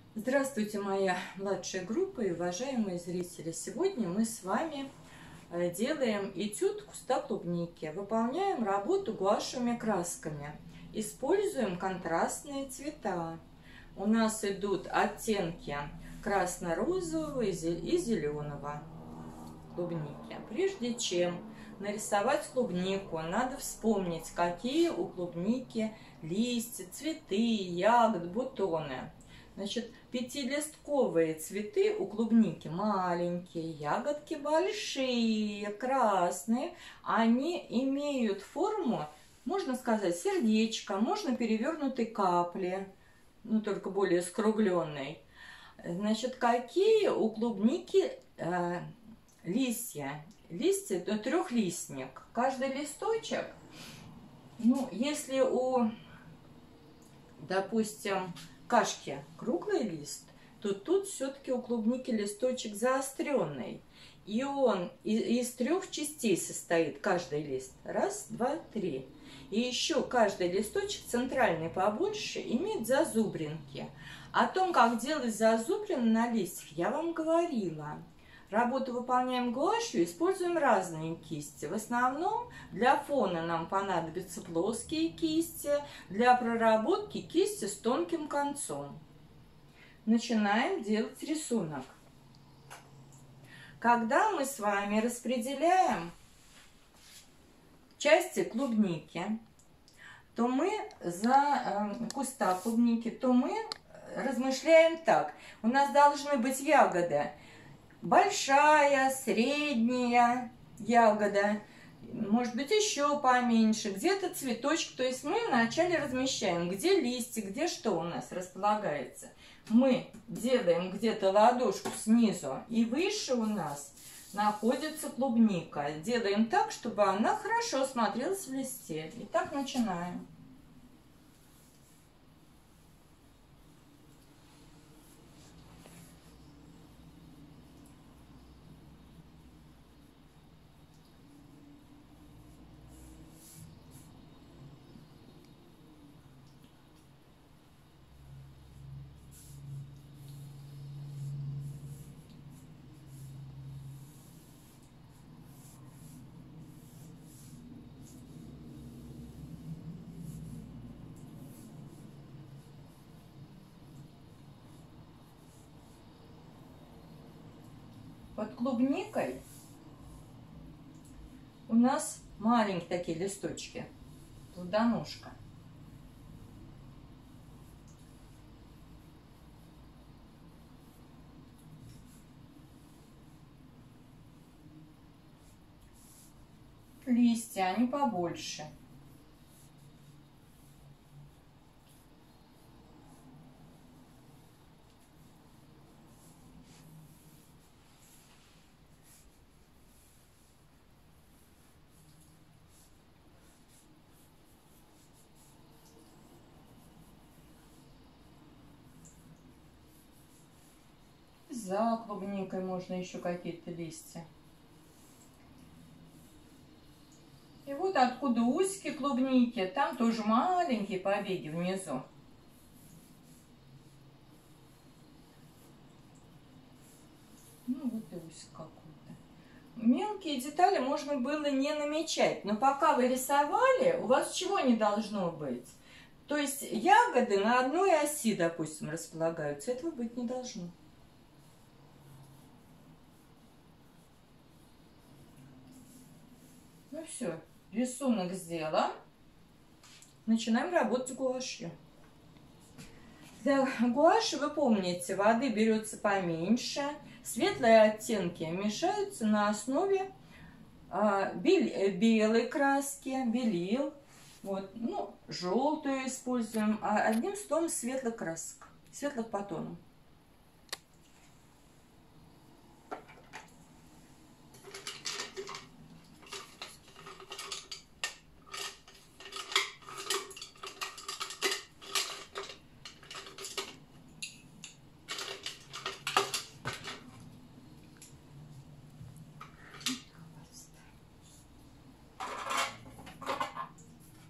Здравствуйте, моя младшая группа и уважаемые зрители! Сегодня мы с вами делаем этюд куста клубники. Выполняем работу гуашевыми красками. Используем контрастные цвета. У нас идут оттенки красно-розового и зеленого клубники. Прежде чем нарисовать клубнику, надо вспомнить, какие у клубники листья, цветы, ягоды, бутоны. Значит, пятилистковые цветы у клубники маленькие, ягодки большие, красные. Они имеют форму, можно сказать, сердечко, можно перевернутой капли, но только более скругленной. Значит, какие у клубники листья? Листья – трехлистник. Каждый листочек, если у, допустим, кашки круглый лист, то тут все-таки у клубники листочек заостренный. И он из трех частей состоит, каждый лист. Раз, два, три. И еще каждый листочек, центральный побольше, имеет зазубринки. О том, как делать зазубрины на листьях, я вам говорила. Работу выполняем гуашью, используем разные кисти. В основном для фона нам понадобятся плоские кисти, для проработки кисти с тонким концом. Начинаем делать рисунок. Когда мы с вами распределяем части клубники, то мы куста клубники, то мы размышляем так. У нас должны быть ягоды. Большая, средняя ягода, может быть еще поменьше, где-то цветочек. То есть мы вначале размещаем, где листья, где что у нас располагается. Мы делаем где-то ладошку снизу, и выше у нас находится клубника. Делаем так, чтобы она хорошо смотрелась в листе. Итак, начинаем. Под клубникой у нас маленькие такие листочки, плодоножка. Листья, они побольше. За клубникой можно еще какие-то листья. И вот откуда усики клубники, там тоже маленькие побеги внизу. Вот и усик какой-то. Мелкие детали можно было не намечать, но пока вы рисовали, у вас чего не должно быть? То есть ягоды на одной оси, допустим, располагаются. Этого быть не должно. Ну все, рисунок сделан. Начинаем работать гуашью. Для гуаши, вы помните, воды берется поменьше. Светлые оттенки мешаются на основе белой краски, белил. Вот, желтую используем, одним словом светлых красок, светлых по тону.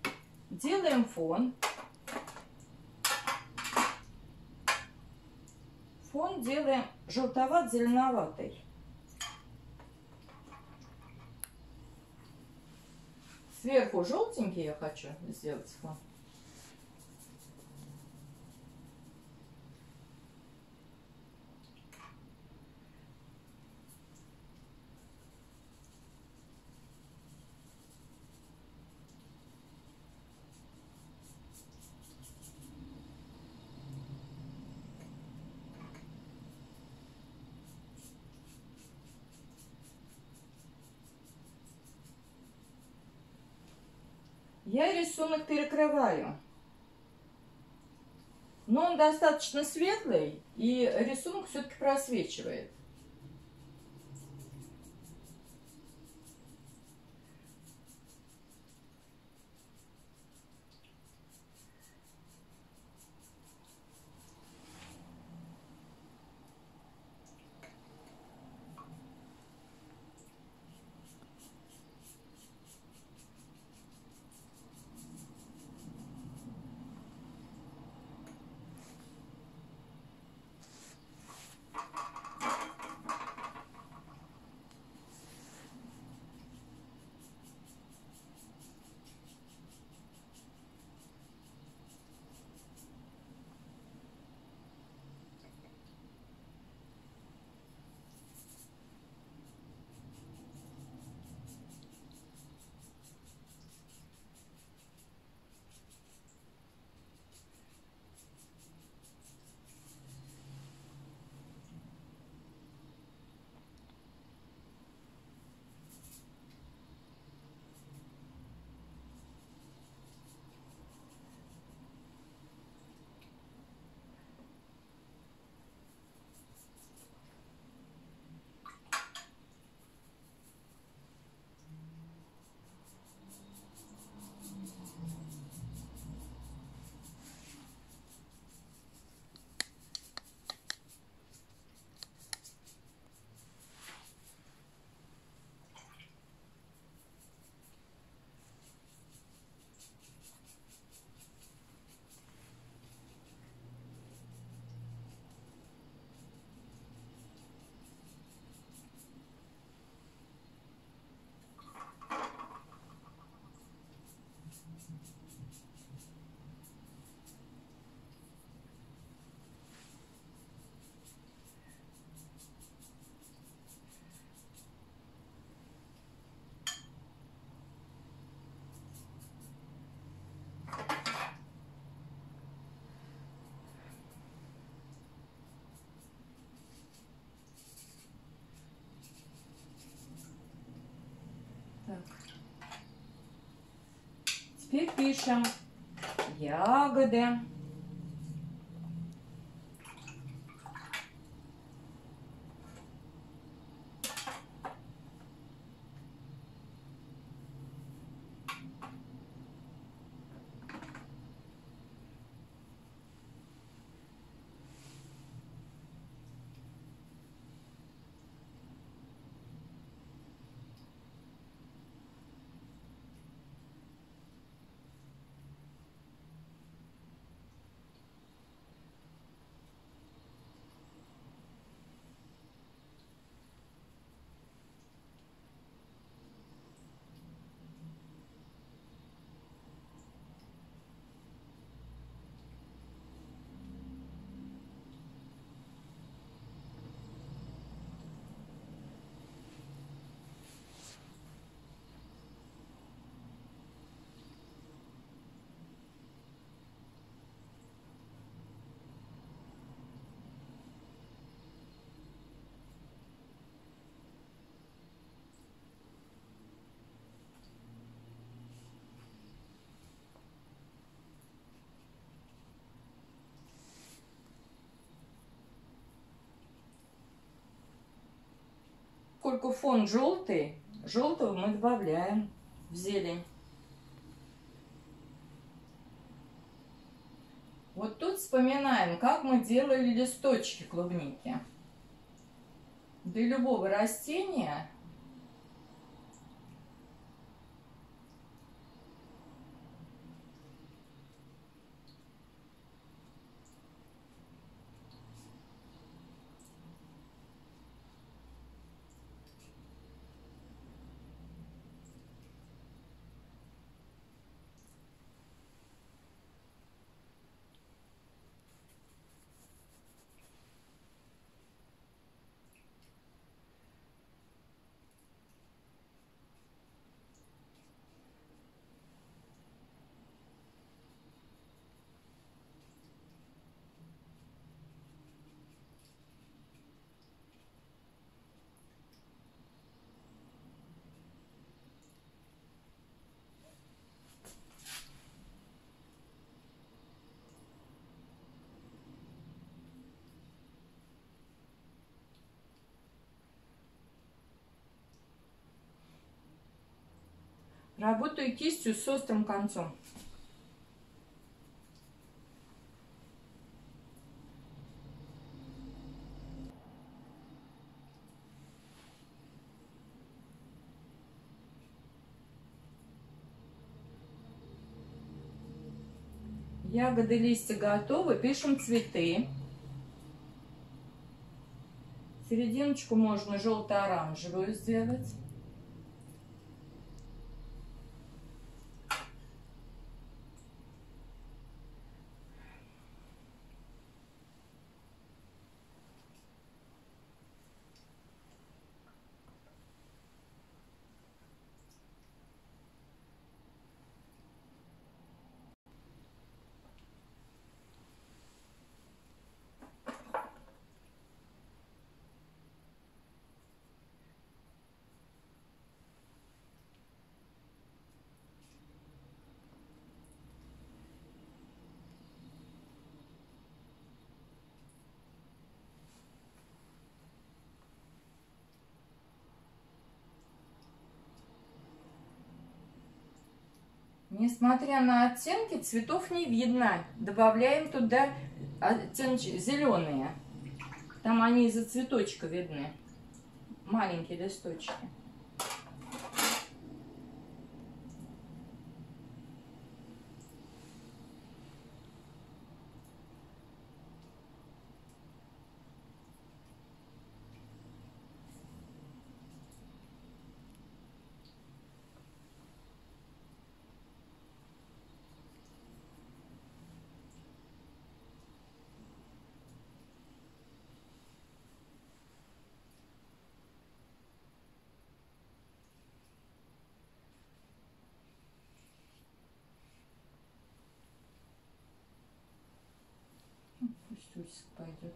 Делаем фон. Фон делаем желтоват-зеленоватый. Сверху желтенький я хочу сделать фон. Я рисунок перекрываю, но он достаточно светлый, и рисунок все-таки просвечивает. Теперь пишем ягоды. Поскольку фон желтый, желтого мы добавляем в зелень. Вот тут вспоминаем, как мы делали листочки клубники. Для любого растения Работаю кистью с острым концом. Ягоды, листья готовы. Пишем цветы. Серединочку можно желто-оранжевую сделать. Несмотря на оттенки, цветов не видно. Добавляем туда оттенки зеленые. Там они из-за цветочка видны. Маленькие листочки. Пусть усик пойдет.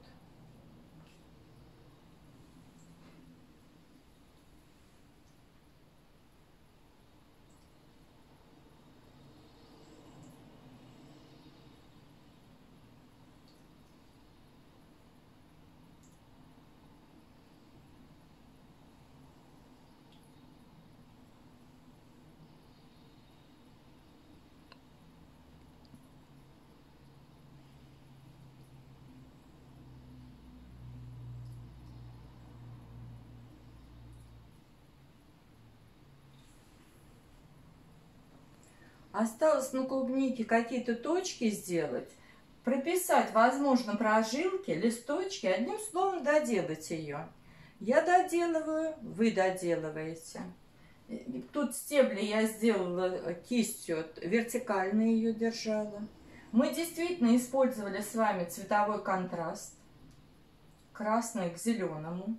Осталось на клубнике какие-то точки сделать, прописать, возможно, прожилки, листочки, одним словом, доделать ее. Я доделываю, вы доделываете. Тут стебли я сделала кистью, вертикально ее держала. Мы действительно использовали с вами цветовой контраст. Красный к зеленому.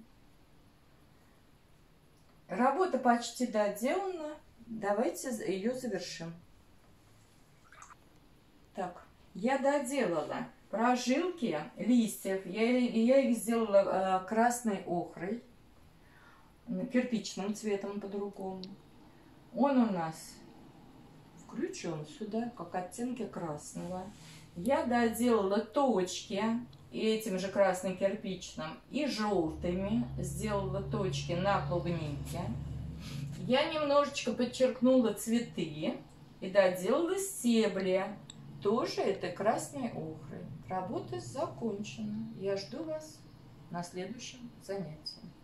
Работа почти доделана. Давайте ее завершим. Так, я доделала прожилки листьев. Я их сделала красной охрой, кирпичным цветом по-другому. Он у нас включен сюда, как оттенки красного. Я доделала точки этим же красным кирпичным и желтыми. Сделала точки на клубнике. Я немножечко подчеркнула цветы и доделала стебли. Тоже это красной охрой. Работа закончена. Я жду вас на следующем занятии.